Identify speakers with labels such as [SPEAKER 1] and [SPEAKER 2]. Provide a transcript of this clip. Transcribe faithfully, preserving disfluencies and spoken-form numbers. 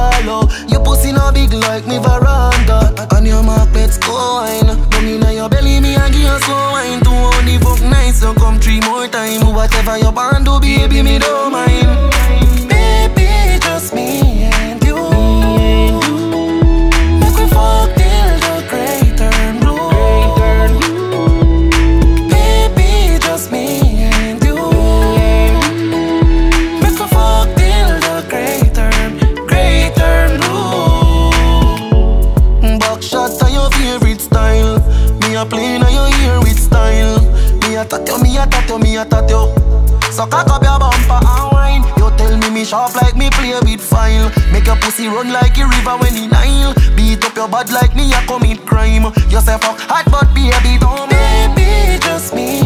[SPEAKER 1] follow. Your pussy no big like me veranda. And your mark, let's go wine. Come in your belly, me and give you slow wine. To only fuck nice, so come three more time. Whatever you want to, baby, me don't mind. Baby, just me and you. Make we fuck till the great turn blue. Baby, just me and you. Make we fuck till the great turn, great turn blue. Backshot are your favorite style. Me a play now your ear with style. Me a tat you, me a tat you, me a tat you. So cock up your bumper and wine. You tell me me sharp like me play with file. Make your pussy run like a river when it Nile. Beat up your body like me a commit crime. You say fuck hot but baby don't. Baby, just me